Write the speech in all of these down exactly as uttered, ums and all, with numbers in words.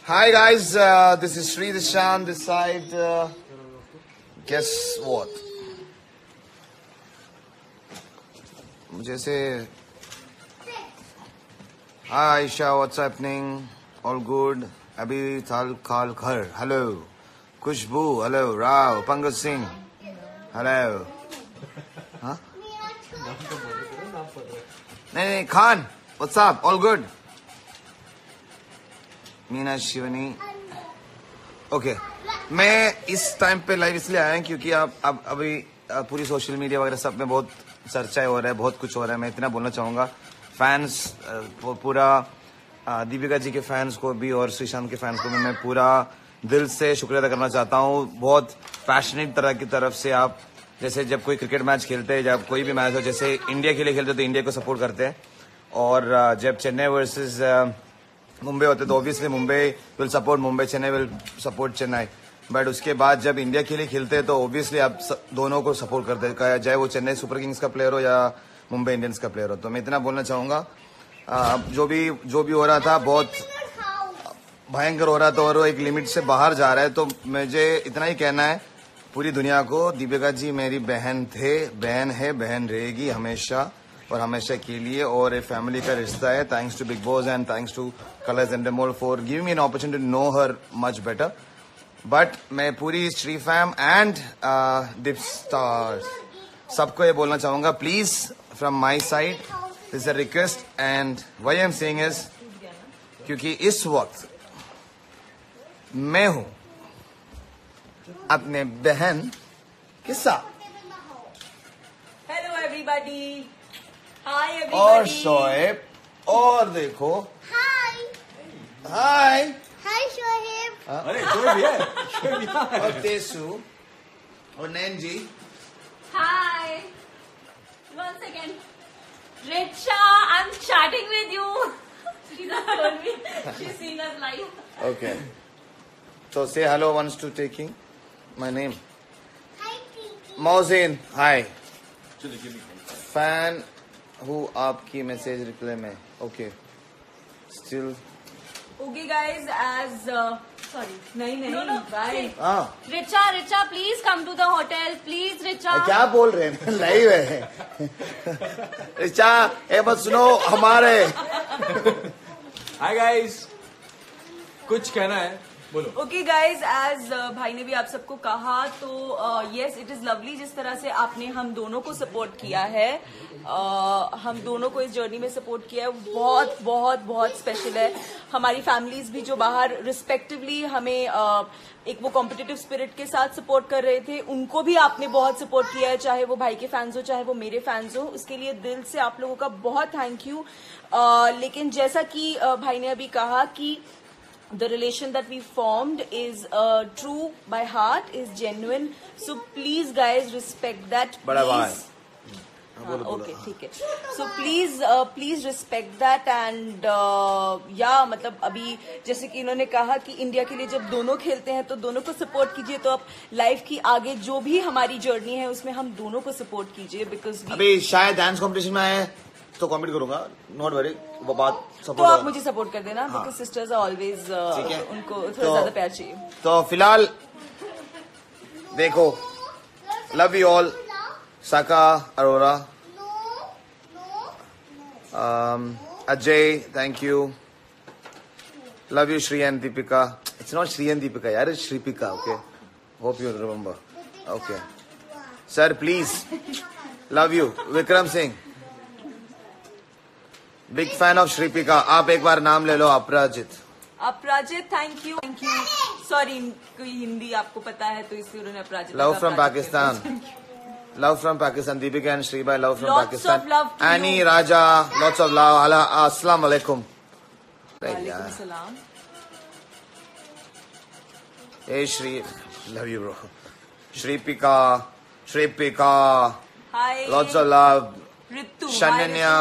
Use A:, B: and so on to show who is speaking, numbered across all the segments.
A: Hi guys, uh, this is Sreeshant this side. Uh, guess what? मुझे से Hi Aisha, what's happening? All good. Abhi Thal Khal Khar. Hello. Kushbu. Hello. Rao. Pangat Singh. Hello. Huh? नहीं नहीं Khan. What's up? All good. Meena Shivani. Okay, मैं इस time पे live इसलिए आया हूँ क्योंकि आप अब अभी पूरी सोशल मीडिया वगैरह सब में बहुत चर्चा हो रहा है, बहुत कुछ हो रहा है. मैं इतना बोलना चाहूँगा फैंस, पूरा दीपिका जी के फैंस को भी और श्रीशांत के फैंस को भी मैं पूरा दिल से शुक्रिया अदा करना चाहता हूँ. बहुत पैशनेट तरह की तरफ से आप, जैसे जब कोई क्रिकेट मैच खेलते हैं, जब कोई भी मैच हो, जैसे इंडिया के लिए खेलते तो इंडिया को सपोर्ट करते हैं, और जब चेन्नई वर्सेस मुंबई होते तो obviously Mumbai will support Mumbai, Chennai will support Chennai. But उसके बाद जब इंडिया के लिए खेलते हैं तो ऑब्वियसली आप दोनों को सपोर्ट करते हैं, चाहे वो चेन्नई सुपर किंग्स का प्लेयर हो या मुंबई इंडियंस का प्लेयर हो. तो मैं इतना बोलना चाहूंगा, जो भी जो भी हो रहा था बहुत भयंकर हो रहा था और वो एक लिमिट से बाहर जा रहा है. तो मुझे इतना ही कहना है पूरी दुनिया को, दीपिका जी मेरी बहन थे, बहन है, बहन रहेगी हमेशा और हमेशा के लिए, और एक फैमिली का रिश्ता है. Thanks to Bigg Boss and thanks to Colors and Endemol for giving me an opportunity to know her much better. But मैं पूरी Shri fam and Dip stars सबको ये बोलना चाहूंगा, please from my side this a request, and why I am saying is क्योंकि इस वक्त मैं हूं अपने बहन के साथ.
B: Hello everybody. Hi everybody.
A: और शोएब, और देखो
C: हाय
A: हाय
C: हाय शोएब.
A: अरे शोएब भी है, शोएब भी है. और तेसु और Nain ji.
B: Hi. One second. Richa, I'm chatting with you. She just told me she's seen us live.
A: Okay. So say hello once to taking my name.
C: Hi TT.
A: Mohsin, hi. Fan who आपकी message reply में. Okay. Still.
B: Okay guys, as uh, sorry. नहीं नहीं. No no. Bye.
A: हाँ.
B: Richa, Richa, please come to the hotel. Please, Richa.
A: क्या बोल रहे हैं? Live है. रिचा, ए बस सुनो हमारे.
D: हाय गाइस, कुछ कहना है बोलो.
B: ओके गाइज, एज भाई ने भी आप सबको कहा, तो यस इट इज लवली जिस तरह से आपने हम दोनों को सपोर्ट किया है, uh, हम दोनों को इस जर्नी में सपोर्ट किया है, बहुत बहुत बहुत स्पेशल है. हमारी फैमिलीज भी जो बाहर रिस्पेक्टिवली हमें uh, एक वो कॉम्पिटिटिव स्पिरिट के साथ सपोर्ट कर रहे थे, उनको भी आपने बहुत सपोर्ट किया है, चाहे वो भाई के फैंस हो चाहे वो मेरे फैंस हो. उसके लिए दिल से आप लोगों का बहुत थैंक यू. uh, लेकिन जैसा कि uh, भाई ने अभी कहा कि the relation that we formed is uh, true by heart, is genuine, so please guys respect that.
A: बड़ा भाई.
B: हाँ, ओके ठीक है. So please please respect that and या मतलब अभी जैसे कि इन्होंने कहा कि इंडिया के लिए जब दोनों खेलते हैं तो दोनों को सपोर्ट कीजिए, तो अब लाइफ की आगे जो भी हमारी जर्नी है उसमें हम दोनों को सपोर्ट कीजिए, बिकॉज
A: अभी शायद डांस कंपटीशन में आए तो कमेंट करूंगा, नॉट वरी, वो बात सपोर्ट.
B: तो आप मुझे सपोर्ट कर देना, बिकॉज सिस्टर्स आर ऑलवेज, उनको थोड़ा ज्यादा प्यार चाहिए.
A: तो फिलहाल देखो, love you all. Saka Arora, Ajay, thank you. Love you Shri and Deepika. It's not Shri and Deepika यार, it's Shripika. Okay, hope you remember. Okay sir, please. Love you. Vikram Singh, big fan of Shripika. आप एक बार नाम ले लो. Aparajit.
B: Aparajit, thank you thank you. Sorry, कोई हिंदी आपको पता है तो इसलिए उन्होंने Aparajit.
A: Love from Pakistan. Love from Pakistan. Deepika and Shribai, love from Pakistan. Annie Raja, lots of love. अस्सलाम वालेकुम.
B: वालेकुम सलाम.
A: ए Shri, love you bro. Shripika, Shripika,
B: hi.
A: Lots of love.
B: Ritu,
A: Shananya.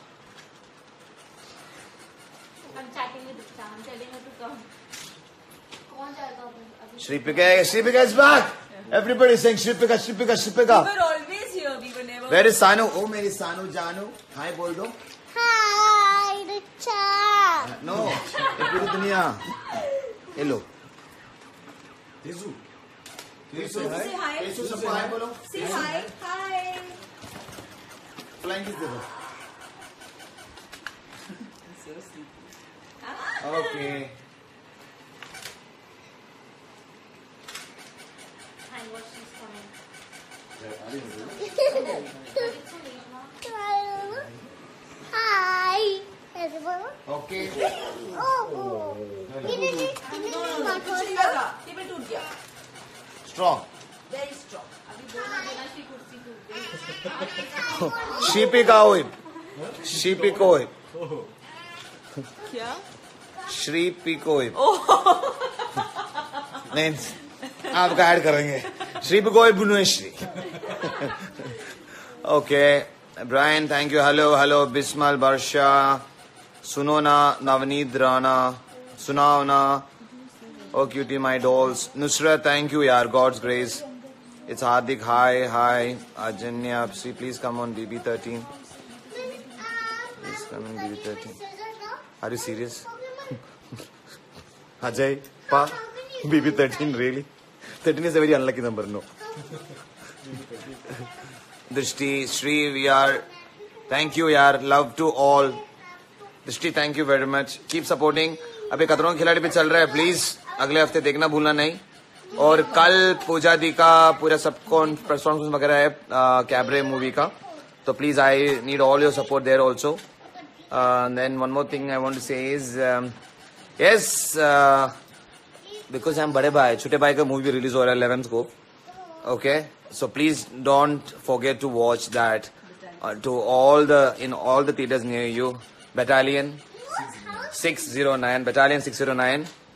A: Shripika, Shripika is back. Everybody is saying Shripika, Shripika, Shripika.
B: We were always here. We were never.
A: Where is Sanu? Oh, मेरी Sanu Janu. Hi, बोल दो.
C: हाय Richa.
A: No, ये पूरी दुनिया. ये लो
D: Tezu
B: Say hi.
A: Tezu सबको हाय बोलो
B: Say hi. Hi.
A: Flying kiss दे दो okay
C: Hi. Everyone.
A: Okay
C: Oh. Give me this. Give me this.
B: कुछ नहीं लगा, टेबल टूट गया.
A: Strong
B: Very strong. अभी बोलना देना की कुर्सी टूट गई.
A: शीपी का ओइब शीपी को ओइब
B: क्या?
A: श्री पी को ओइब नहीं आपका ऐड करेंगे श्री पी को ओइब बुनुश्री okay Brian thank you hello hello Bismil Varsha सुनोना नवनीत राणा सुनाओना oh cutie my dolls Nusrat thank you यार god's grace it's Hardik hi hi Ajanya please come on BB thirteen please come on BB thirteen are you serious Ajay, Pa, B B thirteen, really? thirteen is a very unlucky number, no. Drishti, Shri, we are, thank you, yaar, love to all. Drishti, thank you very much. Keep supporting. अभी खतरों के खिलाड़ी पे चल रहा है, please अगले हफ्ते देखना भूलना नहीं. और कल पूजा दी का पूरा सब परफॉर्मेंस वगैरह है कैबरे मूवी का, तो please I need all your support there also. Then one more thing I want to say is Yes, uh, because I'm बड़े भाई, छोटे भाई का मूवी रिलीज हो रहा है eleventh को. Okay, so please don't forget to watch that. Uh, to all the in all the theaters near you. Battalion six oh nine, Battalion six oh nine.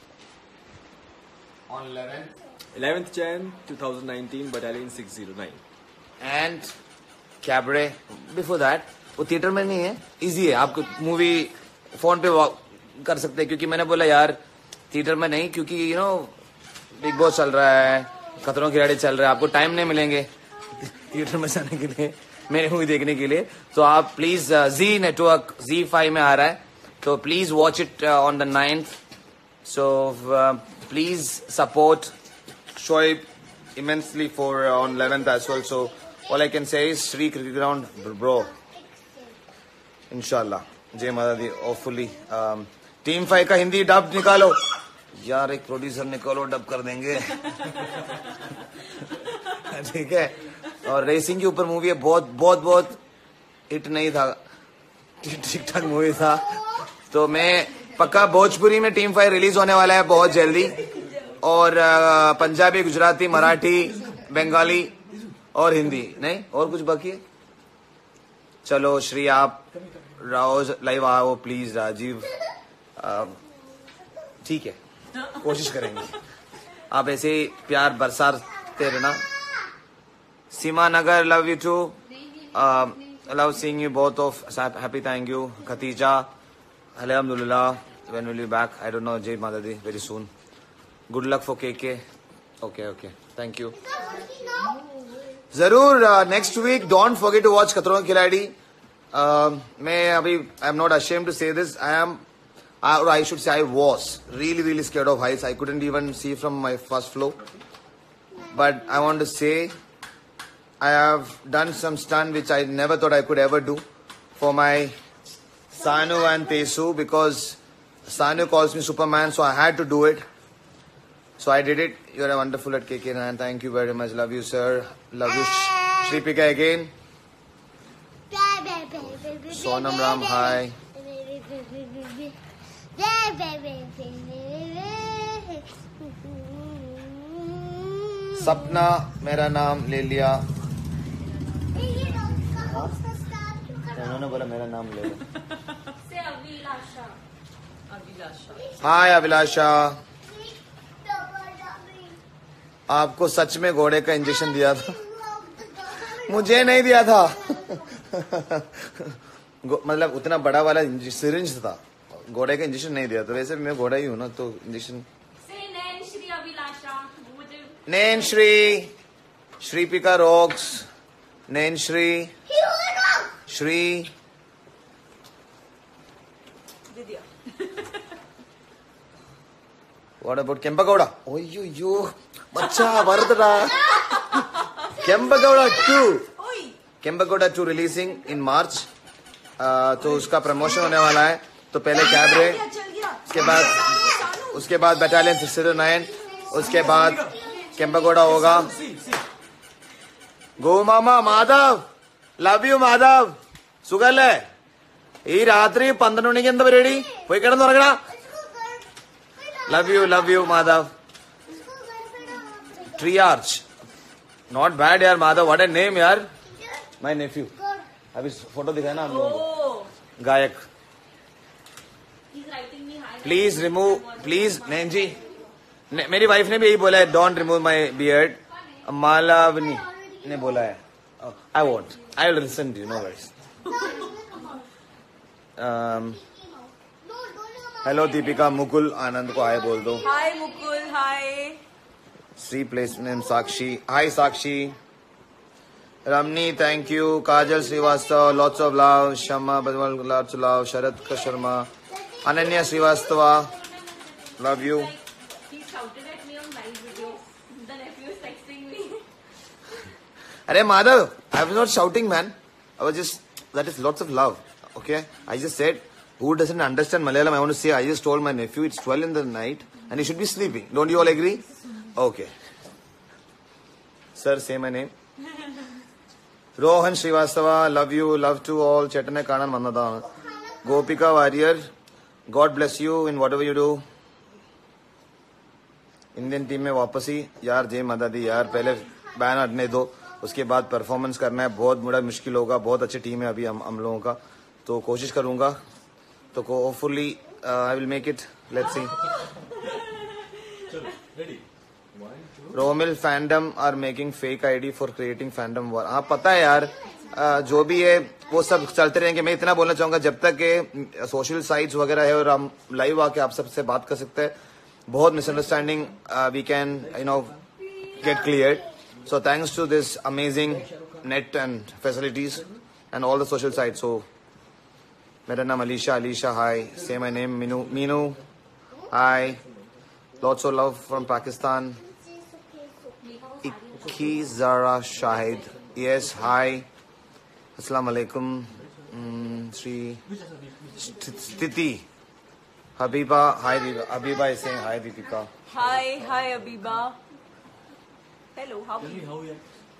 A: On eleventh.
D: eleventh January twenty nineteen, Battalion six oh nine.
A: And Cabaret. Before that, वो theatre में नहीं है, easy है. आपको movie phone पे कर सकते हैं, क्योंकि मैंने बोला यार थिएटर में नहीं, क्योंकि यू नो बिग बॉस चल रहा है, खतरों के खिलाड़ी चल रहा है, आपको टाइम नहीं मिलेंगे थिएटर में जाने के लिए, मेरे मूवी देखने के लिए. तो आप please Zee network Zee five में आ रहा है, तो please watch it on the ninth. So please support Shoaib immensely for uh, on eleventh as well. So all I can say is Sri Cricket Ground, bro. Inshallah. जय माता दी. Hopefully. Um, team five का Hindi dub निकालो यार, एक producer निकालो, dub कर देंगे. ठीक है. और रेसिंग के ऊपर मूवी है, बहुत बहुत बहुत हिट नहीं था, ठीक ठाक मूवी था. तो मैं पक्का भोजपुरी में टीम फाइव रिलीज होने वाला है बहुत जल्दी, और पंजाबी, गुजराती, मराठी, बंगाली और हिंदी नहीं, और कुछ बाकी है. चलो श्री आप राओ लाइव आओ प्लीज. राजीव ठीक है, कोशिश करेंगे. आप ऐसे ही प्यार बरसाते रहना. Seema Nagar love you too, love seeing you both of, happy. Thank you Khatija. अल्हम्दुलिल्लाह. When will you back? I don't know. जय माता दी. Very soon. Good luck for KK. Okay okay, thank you. जरूर next week don't forget to watch खतरों के खिलाड़ी. मैं अभी I am not ashamed to say this. I am, or I should say I was really really scared of heights. I couldn't even see from my first floor. But I want to say I have done some stunt which I never thought I could ever do for my Sanu and Tesu, because Sanu calls me Superman, so I had to do it. So I did it. You are wonderful at K K nine. Thank you very much. Love you, sir. Love you, Shripika again. Sonam Ram, hi. सपना मेरा नाम ले लिया. उन्होंने बोला मेरा नाम ले लो. हाय अभिलाषा. आपको सच में घोड़े का इंजेक्शन दिया था? मुझे नहीं दिया था. मतलब उतना बड़ा वाला सिरिंज था, घोड़े का इंजेक्शन नहीं दिया. तो वैसे भी मैं घोड़ा ही हूँ ना, तो injection. Nain Shri Shripika rocks. Nain Shri Shri What about Kempagowda? Oh, you, you. Bacha, Varadra. Kempagowda two. Kempagowda two releasing in March. Uh, तो उसका प्रमोशन होने वाला है. तो पहले कैबरे, उसके बाद उसके बाद बटालियन सिक्स जीरो नाइन, उसके बाद केम्पागोड़ा होगा. गो मामा माधव, लव यू माधव. സുഖല്ലേ? ഈ രാത്രി പന്ത്രണ്ട് മണിക്ക് എന്താ പരിപാടി? പോയി കിടന്നുറങ്ങണ. Love you love you Madhav. Tree arch, not bad यार माधव. व्हाट ए नेम यार. My nephew. अभी फोटो दिखाया ना हम लोगों को. गायक. Please remove, please. Nain ji, मेरी वाइफ ने भी यही बोला है, don't remove my beard. Malavani ने बोला है. I want, I will listen to you. No worries. Hello Deepika. Mukul Anand को हाय बोल दो.
B: हाय मुकुल. हाय.
A: श्री place name Sakshi. Hi Sakshi. Ramani thank you. Kajal Srivastava lots of love. Shama Badwal lots of love. Sharad का शर्मा. Ananya Srivastava love you. अरे Madhav, I was not shouting man. I was just, that is lots of love. Okay, I just said who doesn't understand Malayalam. I want to say, I just told my nephew it's twelve in the night and he should be sleeping. Don't you all agree? Okay. Sir, say my name. Rohan Srivastava, love you, love to all. Chetane Kanan Manadana. Gopika Warrior, God bless you in whatever you do. Indian team में वापसी. यार जय माता दी यार. पहले ban हटने दो, उसके बाद परफॉर्मेंस करना है. बहुत बड़ा मुश्किल होगा. बहुत अच्छी टीम है अभी हम हम लोगों का. तो कोशिश करूंगा. तो hopefully I will make it. Let's see. Romil fandom are making fake ID for creating fandom war. हाँ पता है यार. uh, जो भी है वो सब चलते रहेंगे. मैं इतना बोलना चाहूंगा, जब तक के सोशल साइट्स वगैरह है और हम लाइव आके आप सबसे बात कर सकते हैं, बहुत misunderstanding we can you know get clear. So thanks to this amazing net and facilities and all the social sites. So मेरा नाम Alisha. Alisha hi. Say my name Meenu. Meenu hi. Lots of love from Pakistan. इक्की ज़ारा शाहिद. Yes hi. अस्सलाम वालेकुम. श्री स्थिति. Habiba hi. Habiba is saying hi Deepika.
B: Hi hi Habiba. Hello, how are you?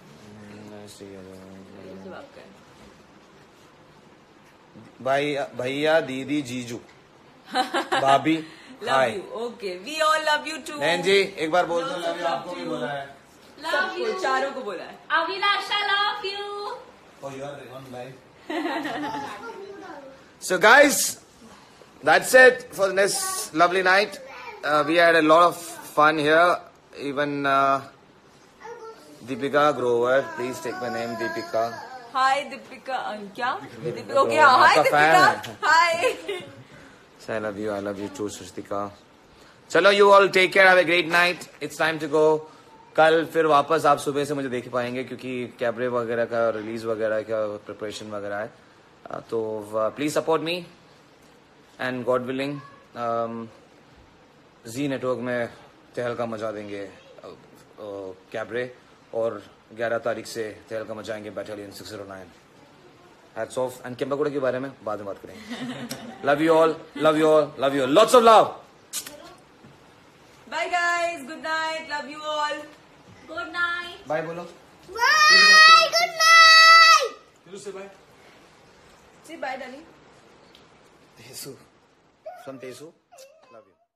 A: भाई भैया दीदी जीजू भाभी हाय.
B: Okay, we all love you too.
A: Nain ji एक बार बोल दो लव यू. आपको भी बोला है.
B: सबको, चारों को बोला है.
C: Abhilasha love you.
A: Oh, you are on live. So guys, that's it for this lovely night. Uh, we had a lot of fun here. Even uh, Deepika Grover, please take my name, Deepika.
B: Hi Deepika. क्या Deepika? Okay, hi Deepika. Hi.
A: So I love you. I love you too, Shrishtika. चलो, you all take care. Have a great night. It's time to go. कल फिर वापस आप सुबह से मुझे देख पाएंगे क्योंकि कैबरे वगैरह का रिलीज वगैरह का प्रिपरेशन वगैरह है. तो please support me and god willing Zee network में तहलका मचा देंगे कैबरे. और ग्यारह तारीख से तहलका मचाएंगे battalion six zero nine. Hats off. And Kempegowda के बारे में बाद में बात करेंगे. Love you all. Love you all. Love you all. Lots of love.
B: Bye guys. Good night. Love you all.
C: Good night.
A: Bye बोलो.
C: Bye. Good night.
D: You say bye.
B: Say bye, darling.
A: Tesu. From Tesu. Love you.